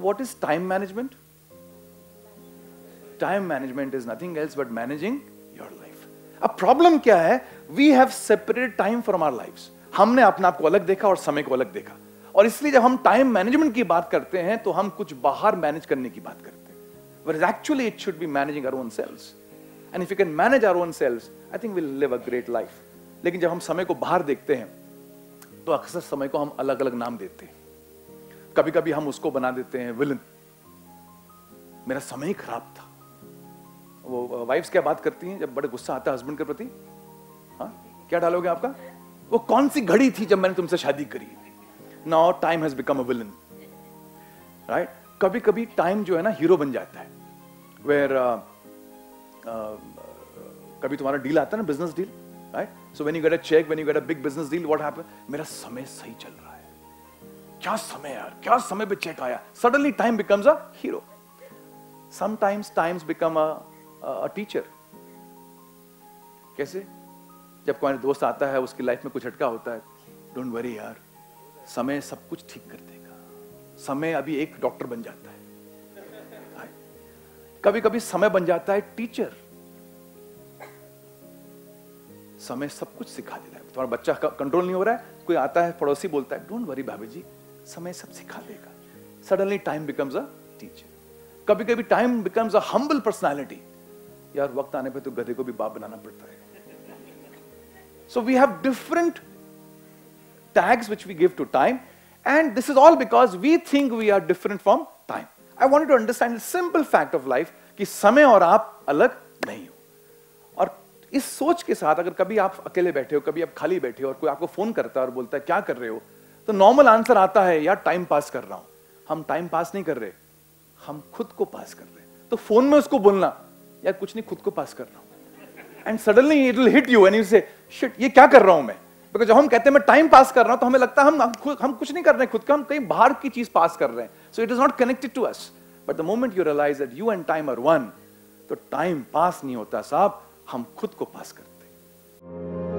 what is time management? Time management is nothing else but managing your life. अब problem क्या है? We have separated time from our lives. हमने अपने आप को अलग देखा और समय को अलग देखा, और इसलिए जब हम टाइम मैनेजमेंट की बात करते हैं तो हम कुछ बाहर मैनेज करने की बात करते हैं, whereas actually it should be managing our own selves. And if we can manage our own selves, I think we'll live a great life. लेकिन जब हम समय को बाहर देखते हैं तो अक्सर समय को हम अलग अलग नाम देते हैं. कभी कभी हम उसको बना देते हैं विलन. मेरा समय ही खराब था. वो वाइफ्स क्या बात करती हैं जब बड़े गुस्सा आता है हस्बैंड के प्रति? हाँ, क्या डालोगे आपका? वो कौन सी घड़ी थी जब मैंने तुमसे शादी करी? Now time has become a villain, right? कभी कभी टाइम जो है ना हीरो बन जाता है. वेयर कभी तुम्हारा डील आता है ना, business deal, right? So when you get a cheque, when you get a big business deal, what happen? मेरा समय सही चल रहा है, क्या समय यार, क्या समय पे चेक आया. Suddenly time becomes a hero. Sometimes times become a teacher. कैसे? जब कोई दोस्त आता है, उसकी लाइफ में कुछ अटका होता है, डोंट वरी यार, समय सब कुछ ठीक कर देगा. समय अभी एक डॉक्टर बन जाता है. कभी कभी समय बन जाता है टीचर. समय सब कुछ सिखा देता है. तुम्हारा बच्चा कंट्रोल नहीं हो रहा है, कोई आता है पड़ोसी बोलता है, डोंट वरी भाभी जी, समय सब सिखा देगा. Suddenly time becomes a teacher. कभी कभी time becomes a humble personality. यार वक्त आने पे तो गधे को भी बाप बनाना पड़ता है. So we have different tags which we give to time, and this is all because we think we are different from time. I want you to understand the simple fact of life कि समय और आप अलग नहीं हो. और इस सोच के साथ अगर कभी आप अकेले बैठे हो, कभी आप खाली बैठे हो और कोई आपको फोन करता है और बोलता है क्या कर रहे हो, तो नॉर्मल आंसर आता है यार टाइम पास कर रहा हूं. हम टाइम पास नहीं कर रहे, हम खुद को पास कर रहे हैं. तो फोन में उसको बोलना यार कुछ नहीं, खुद को पास कर रहा हूं. And suddenly it will hit you and you say, shit, ये क्या कर रहा हूं मैं? Because जब हम कहते हैं मैं टाइम पास कर रहा हूं तो हमें लगता है हम कुछ नहीं कर रहे हैं खुद का, हम कहीं बाहर की चीज पास कर रहे हैं. So it is not connected to us. But the moment you realize that you and time are one, तो टाइम पास नहीं होता साहब, हम खुद को पास करते हैं.